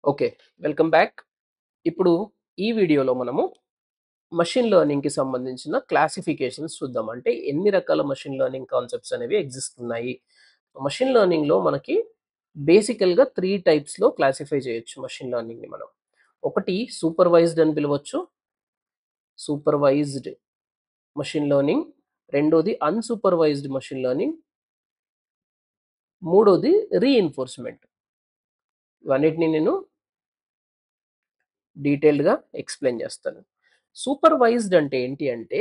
Okay. Welcome back. ఇప్పుడు ఈ వీడియోలో మనము మెషిన్ లెర్నింగ్‌కి సంబంధించిన క్లాసిఫికేషన్స్ చూద్దాం. అంటే ఎన్ని రకాల మెషిన్ లెర్నింగ్ కాన్సెప్ట్స్ అనేవి ఎగ్జిస్ట్ ఉన్నాయి. మెషిన్ లెర్నింగ్‌లో మనకి బేసికల్‌గా 3 టైప్స్‌లో క్లాసిఫై చేయొచ్చు మెషిన్ లెర్నింగ్‌ని మనం. ఒకటి సూపర్వైజ్డ్ అని పిలవచ్చు. Supervised machine learning. రెండోది అన్‌సూపర్వైజ్డ్ మెషిన్ లెర్నింగ్. మూడోది రీఇన్ఫోర్స్‌మెంట్. ఇవన్నిటిని నేను డీటెయిల్డ్‌గా ఎక్స్‌ప్లెయిన్ చేస్తాను. సూపర్వైజ్డ్ అంటే ఏంటి అంటే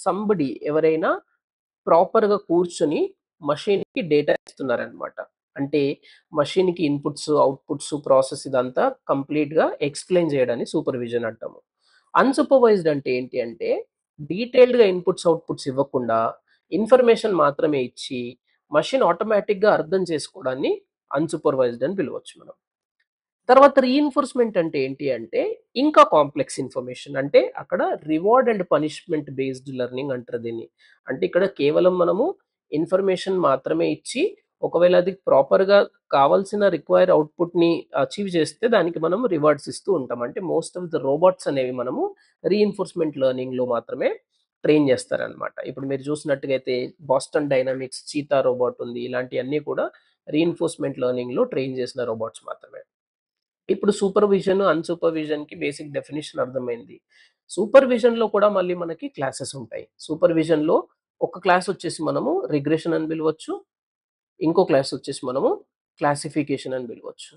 ఎవరైనా ప్రాపర్‌గా కూర్చొని మెషిన్‌కి డేటా ఇస్తున్నారనమాట. అంటే మెషిన్‌కి ఇన్‌పుట్స్, అవుట్‌పుట్స్ ప్రాసెస్ ఇదంతా కంప్లీట్‌గా ఎక్స్‌ప్లెయిన్ చేయడాన్ని సూపర్విజన్ అంటాము. అన్‌సూపర్వైజ్డ్ అంటే ఏంటి అంటే డీటెయిల్డ్‌గా ఇన్‌పుట్స్, అవుట్‌పుట్స్ ఇవ్వకుండా ఇన్ఫర్మేషన్ మాత్రమే ఇచ్చి మెషిన్ ఆటోమేటిక్‌గా అర్థం చేసుకోవడాన్ని అన్‌సూపర్వైజ్డ్ అని పిలవచ్చు మనం. తర్వాత రీఇన్ఫోర్స్‌మెంట్ అంటే ఏంటి అంటే, ఇంకా కాంప్లెక్స్ ఇన్ఫర్మేషన్. అంటే అక్కడ reward and punishment based learning అంటారు దీన్ని. అంటే ఇక్కడ కేవలం మనము ఇన్ఫర్మేషన్ మాత్రమే ఇచ్చి, ఒకవేళ అది ప్రాపర్‌గా కావాల్సిన రిక్వైర్ అవుట్‌పుట్‌ని అచీవ్ చేస్తే దానికి మనం రివార్డ్స్ ఇస్తూ ఉంటాం. అంటే మోస్ట్ ఆఫ్ ద రోబోట్స్ అనేవి మనము రీఇన్ఫోర్స్‌మెంట్ లెర్నింగ్‌లో మాత్రమే ట్రైన్ చేస్తారనమాట. ఇప్పుడు మీరు చూసినట్టుగా అయితే బోస్టన్ డైనమిక్స్, చీతా రోబోట్ ఉంది. ఇలాంటియన్నీ కూడా రీఇన్ఫోర్స్‌మెంట్ లెర్నింగ్‌లో ట్రైన్ చేసిన రోబోట్స్ మాత్రమే. ఇప్పుడు సూపర్విజన్, అన్‌సూపర్విజన్‌కి బేసిక్ డెఫినిషన్ అర్థమైంది. సూపర్విజన్‌లో కూడా మళ్ళీ మనకి క్లాసెస్ ఉంటాయి. సూపర్విజన్‌లో ఒక క్లాస్ వచ్చేసి మనము రిగ్రెషన్ అని పిలవచ్చు. ఇంకో క్లాస్ వచ్చేసి మనము క్లాసిఫికేషన్ అని పిలవచ్చు.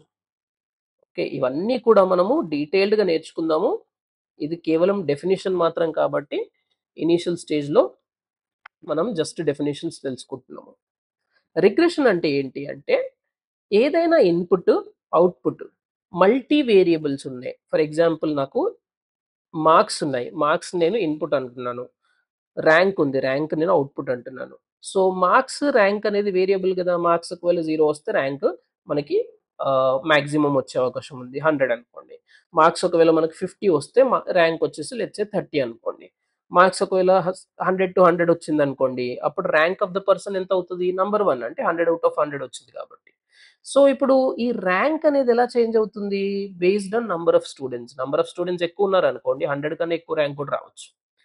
ఓకే. ఇవన్నీ కూడా మనము డీటెయిల్డ్‌గా నేర్చుకుందాము. ఇది కేవలం డెఫినిషన్ మాత్రం కాబట్టి ఇనీషియల్ స్టేజ్‌లో మనం జస్ట్ డెఫినిషన్స్ తెలుసుకుంటున్నాము. రిగ్రెషన్ అంటే ఏంటి అంటే ఏదైనా ఇన్‌పుట్, అవుట్‌పుట్ మల్టీ వేరియబుల్స్ ఉన్నాయి. ఫర్ ఎగ్జాంపుల్ నాకు మార్క్స్ ఉన్నాయి. మార్క్స్ నేను ఇన్‌పుట్ అంటున్నాను. ర్యాంక్ ఉంది. ర్యాంక్ నేను అవుట్‌పుట్ అంటున్నాను. సో, మార్క్స్, ర్యాంక్ అనేది వేరియబుల్ గదా! మార్క్స్ ఒకవేళ 0 వస్తే ర్యాంక్ మనకి మాక్సిమం వచ్చే అవకాశం ఉంది. 100 అనుకోండి. మార్క్స్ ఒకవేళ మనకు 50 వస్తే ర్యాంక్ వచ్చేసి లెట్స్ సే 30 అనుకోండి. మార్క్స్ ఒకవేళ 100-100 వచ్చిందనుకోండి. అప్పుడు ర్యాంక్ ఆఫ్ ద పర్సన్ ఎంత అవుతది? నంబర్ 1 అంటే 100 ఔట్ ఆఫ్ 100 వచ్చింది కాబట్టి. సో, ఇప్పుడు ఈ ర్యాంక్ అనేది ఎలా చేంజ్ అవుతుంది? Based on number of students. Number of students ఎక్కువ ఉన్నారనుకోండి 100 కన్నా ఎక్కువ ర్యాంక్ కూడా రావచ్చు.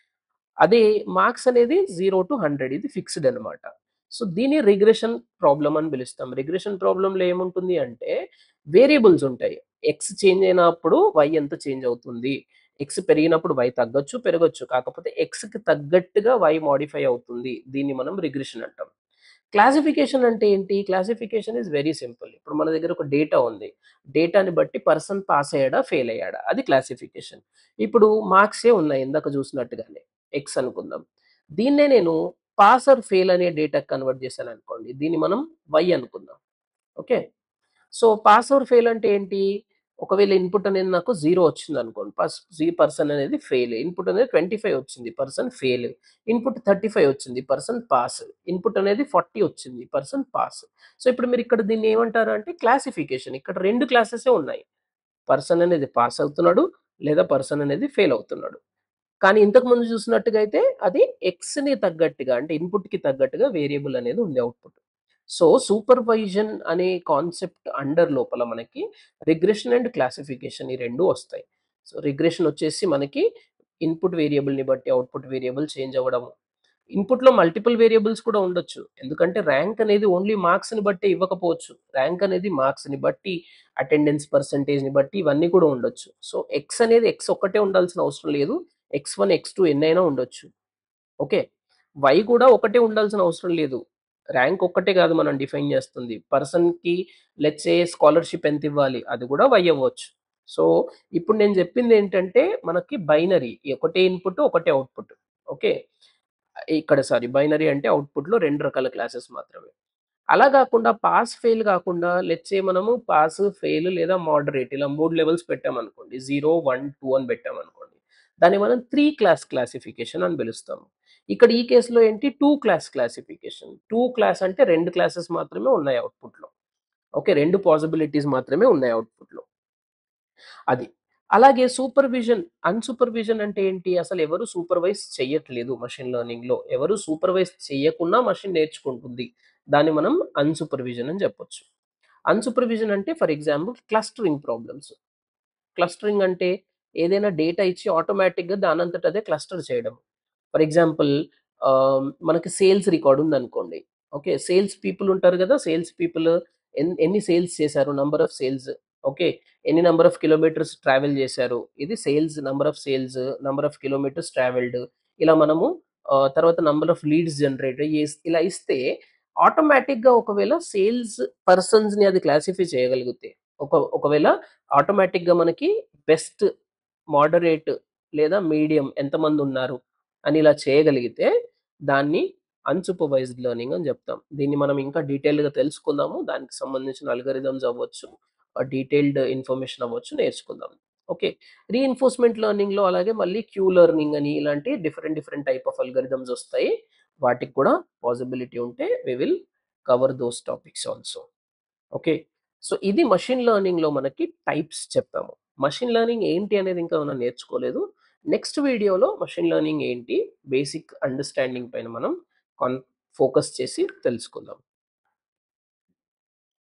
అదే మార్క్స్ అనేది 0-100 ఇది ఫిక్స్‌డ్ అనమాట. సో, దీన్ని రిగ్రెషన్ ప్రాబ్లమ్ అని పిలుస్తాం. రిగ్రెషన్ ప్రాబ్లమ్‌లో ఏముంటుంది అంటే వేరియబుల్స్ ఉంటాయి. ఎక్స్ చేంజ్ అయినప్పుడు వై ఎంత చేంజ్ అవుతుంది. ఎక్స్ పెరిగినప్పుడు వై తగ్గొచ్చు, పెరగొచ్చు. కాకపోతే ఎక్స్‌కి తగ్గట్టుగా వై మోడిఫై అవుతుంది. దీన్ని మనం రిగ్రెషన్ అంటాం. క్లాసిఫికేషన్ అంటే ఏంటి? Classification is very simple. ఇప్పుడు మన దగ్గర ఒక డేటా ఉంది. డేటాని బట్టి పర్సన్ పాస్ అయ్యాడా? ఫెయిల్ అయ్యాడా? అది క్లాసిఫికేషన్. ఇప్పుడు మార్క్సే ఉన్నాయి ఇందాక చూసినట్టుగానే. ఎక్స్ అనుకుందాం. దీన్నే నేను పాస్ ఆర్ ఫెయిల్ అనే డేటాకి కన్వర్ట్ చేశాననుకోండి. దీన్ని మనం వై అనుకుందాం. Okay. So, pass or fail అంటే ఏంటి? ఒకవేళ ఇన్‌పుట్ అనేది నాకు 0 వచ్చిందనుకోండి. పర్సన్ అనేది ఫెయిల్. ఇన్‌పుట్ అనేది 25 వచ్చింది. Person fail. ఇన్‌పుట్ 35 వచ్చింది. Person pass. ఇన్‌పుట్ అనేది 40 వచ్చింది. Person pass. సో, ఇప్పుడు మీరు ఇక్కడ దీన్ని ఏమంటారు అంటే క్లాసిఫికేషన్. ఇక్కడ 2 క్లాసెసే ఉన్నాయి. పర్సన్ అనేది పాస్ అవుతున్నాడు. లేదా పర్సన్ అనేది ఫెయిల్ అవుతున్నాడు. కానీ ఇంతకుముందు చూసినట్టుగా అయితే అది ఎక్స్‌ని తగ్గట్టుగా అంటే ఇన్‌పుట్‌కి తగ్గట్టుగా వేరియబుల్ అనేది ఉంది అవుట్‌పుట్. సో, సూపర్వైజన్ అనే కాన్సెప్ట్ అండర్ లోపల మనకి రిగ్రెషన్ అండ్ క్లాసిఫికేషన్ ఈ 2 వస్తాయి. సో, రిగ్రెషన్ వచ్చేసి మనకి ఇన్‌పుట్ వేరియబుల్‌ని బట్టి అవుట్‌పుట్ వేరియబుల్ చేంజ్ అవ్వడము. ఇన్‌పుట్‌లో మల్టిపుల్ వేరియబుల్స్ కూడా ఉండొచ్చు. ఎందుకంటే ర్యాంక్ అనేది ఓన్లీ మార్క్స్‌ని బట్టే ఇవ్వకపోవచ్చు. ర్యాంక్ అనేది మార్క్స్‌ని బట్టి, అటెండెన్స్ పర్సెంటేజ్‌ని బట్టి ఇవన్నీ కూడా ఉండొచ్చు. సో, ఎక్స్ అనేది ఎక్స్ ఒక్కటే ఉండాల్సిన అవసరం లేదు. ఎక్స్1, ఎక్స్2 ఎన్నైనా ఉండొచ్చు. ఓకే. వై కూడా ఒకటే ఉండాల్సిన అవసరం లేదు. ర్యాంక్ ఒక్కటే కాదు మనం డిఫైన్ చేస్తుంది. పర్సన్‌కి లెట్స్ సే స్కాలర్‌షిప్ ఎంతివ్వాలి అది కూడా వై అవ్వచ్చు. సో, ఇప్పుడు నేను చెప్పిందేంటంటే మనకి బైనరీ. ఒకటే ఇన్‌పుట్, ఒకటే అవుట్‌పుట్. ఓకే. ఇక్కడ సారీ బైనరీ అంటే అవుట్‌పుట్‌లో 2 రకాల క్లాసెస్ మాత్రమే. అలా గాకుండా పాస్, ఫెయిల్ గాకుండా లెట్స్ సే మనము పాస్, ఫెయిల్ లేదా మోడరేట్ ఇలా 3 లెవెల్స్ పెట్టామనుకోండి. 0, 1, 2 అని పెట్టామనుకోండి. దాన్ని మనం 3 క్లాస్ క్లాసిఫికేషన్ అని పిలుస్తాము. ఇక్కడ ఈ కేస్‌లో ఏంటి 2 క్లాస్ క్లాసిఫికేషన్. 2 క్లాస్ అంటే 2 క్లాసెస్ మాత్రమే ఉన్నాయి అవుట్‌పుట్‌లో. ఓకే. 2 పాసిబిలిటీస్ మాత్రమే ఉన్నాయి అవుట్‌పుట్‌లో. అది. అలాగే అన్‌సూపర్విజన్ అంటే ఏంటి? అసలెవరు సూపర్వైజ్ చెయ్యట్లేదు మెషిన్ లెర్నింగ్‌లో. ఎవరు సూపర్వైజ్ చెయ్యకున్నా మెషిన్ నేర్చుకుంటుంది. దాన్ని మనం అన్‌సూపర్విజన్ అని జెప్పొచ్చు. అన్‌సూపర్విజన్ అంటే for example clustering problems. Clustering అంటే ఏదైనా డేటా ఇచ్చి ఆటోమేటిక్‌గా దానంతట అదే క్లస్టర్ చేయడం. ఫర్ ఎగ్జాంపుల్ మనకి సేల్స్ రికార్డ్ ఉందనుకోండి. ఓకే. సేల్స్ పీపుల్ ఉంటారు గదా! సేల్స్ పీపుల్ ఎన్ని సేల్స్ చేశారు? Number of sales. ఓకే. ఎన్ని నంబర్ ఆఫ్ కిలోమీటర్స్ ట్రావెల్ చేశారు? ఇది sales, number of sales, number of kilometres travelled. ఇలా మనము తర్వాత నంబర్ ఆఫ్ లీడ్స్ జనరేట్ ఇలా ఇస్తే ఆటోమేటిక్‌గా ఒకవేళ సేల్స్ పర్సన్స్‌ని అది క్లాసిఫై చేయగలిగితే, ఒకవేళ ఆటోమేటిక్‌గా మనకి బెస్ట్, మోడరేట్ లేదా మీడియం ఎంతమందున్నారు అని ఇలా చేయగలిగితే దాన్ని అన్‌సూపర్వైజ్డ్ లెర్నింగ్ అని జెప్తాం. దీన్ని మనం ఇంకా డీటెయిల్డ్‌గా తెలుసుకుందాము. దానికి సంబంధించిన అల్గారిథమ్స్ అవ్వచ్చు, డీటెయిల్డ్ ఇన్ఫర్మేషన్ అవ్వచ్చు నేర్చుకుందాం. ఓకే. రీఇన్ఫోర్స్‌మెంట్ లెర్నింగ్‌లో అలాగే మళ్ళీ క్యూ లెర్నింగ్ అని ఇలాంటి different different type of algorithms ఒస్తాయి. వాటికి కూడా పాసిబిలిటీ ఉంటే we will cover those topics also. Okay. So, ఇది మెషిన్ లెర్నింగ్‌లో మనకి టైప్స్ చెప్పాము. మెషిన్ లెర్నింగ్ ఏంటి అనేది ఇంకా మనం నేర్చుకోలేదు. నెక్స్ట్ వీడియోలో మెషిన్ లెర్నింగ్ ఏంటి, బేసిక్ అండర్‌స్టాండింగ్ పైన మనం కాన్ ఫోకస్ చేసి తెలుసుకుందాం.